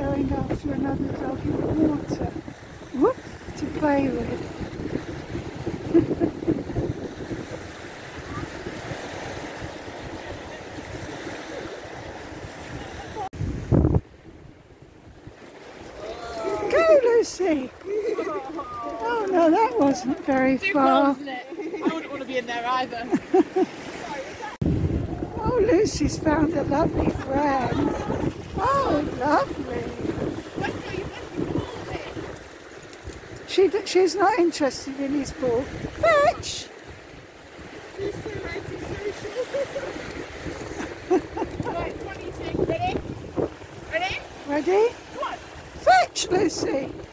going after another dog in the water. Whoop, to play with. Go, Lucy! Oh no, that wasn't very far. Too close, isn't it? I wouldn't want to be in there either. Oh, Lucy's found a lovely friend. Oh, lovely. She's not interested in his ball. Fetch! Right, 22. Ready? Ready? Ready? Come on. Fetch, Lucy!